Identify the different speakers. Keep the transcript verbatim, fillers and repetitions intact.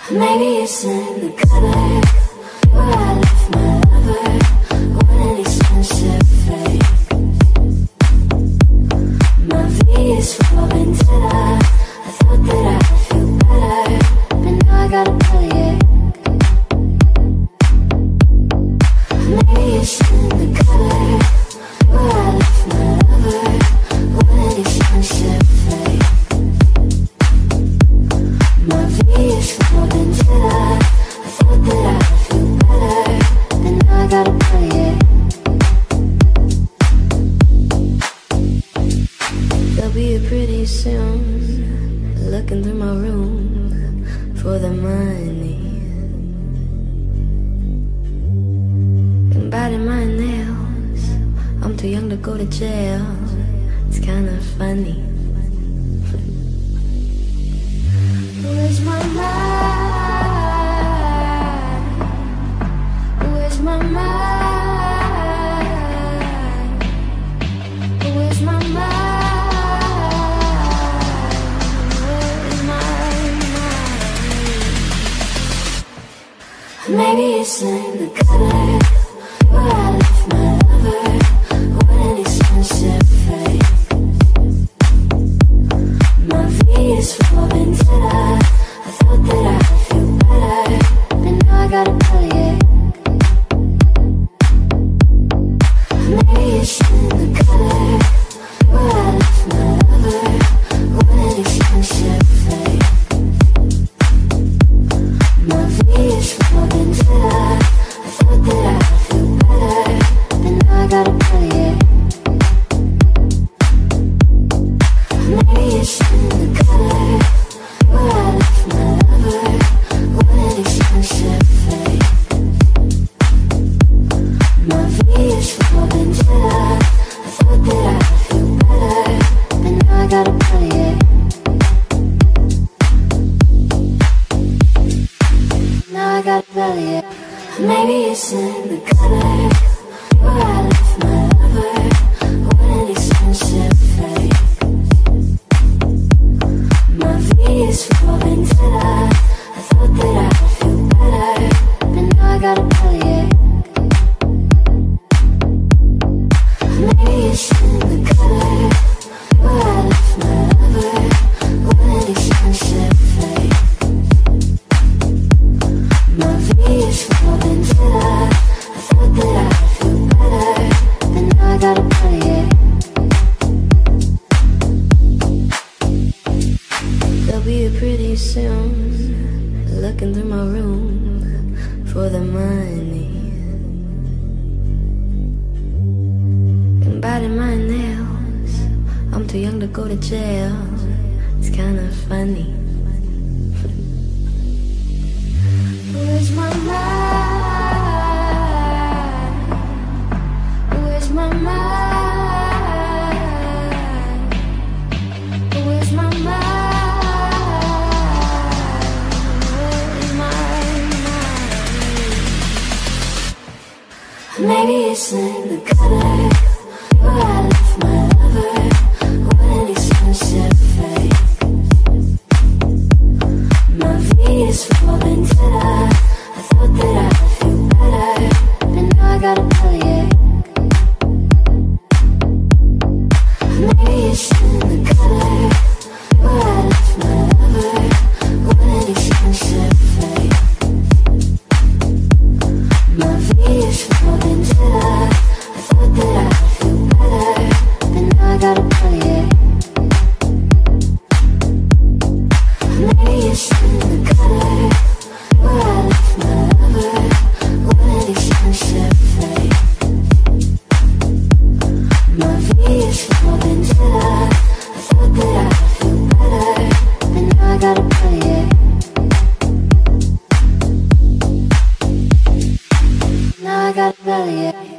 Speaker 1: Maybe it's in the gutter where I left my lover. What an expensive fate. My V is falling tender. I thought that I'd feel better, but now I got a bellyache. Maybe it's in the gutter where I left my lover. What an expensive fate. My V is falling tender. I thought that I'd feel better, but now I got a bellyache. They'll be here pretty soon, looking through my room for the money and biting my nails. I'm too young to go to jail. It's kinda funny. Where's my mind? Where's my mind? Where's my mind? Where's my mind? Maybe it's in the gutter where I left my lover. What an expensive fate. My V is falling tender. I thought that I'd feel better, but now I got a bellyache. Maybe it's in the gutter where I left my lover. What an expensive fate. My V is falling tender. I thought that I'd feel better, but now I got a bellyache. Maybe it's in the gutter where I left my lover. What an expensive fate. My V is falling tender. I thought that I'd feel better, but now I got a bellyache. Now I got a bellyache. Maybe it's in the gutter where I left my lover. What an expensive fate. My V is falling tender. I thought that I'd feel better, but now I got a bellyache. Maybe it's in the gutter where I left my lover. What an expensive fate. My V is falling tender. I thought that I'd feel better, but now I got a bellyache. They'll be here pretty soon, looking through my room for the money and biting my nails. I'm too young to go to jail. It's kinda funny. Where's my mind? Where's my mind? Where's my mind? Where's my mind? Maybe it's in the gutter where I left my lover. What an expensive fate. My V is falling tender. I thought that I'd feel better, but now I got a bellyache. Maybe it's in the gutter where I left my lover. What an expensive fate. My V is falling tender. I thought that I'd feel better, but now I got a bellyache. Maybe it's in the gutter where I left my lover. What an expensive fate. My V is falling tender. I thought that I'd feel better, but now I got a bellyache. Now I got a bellyache.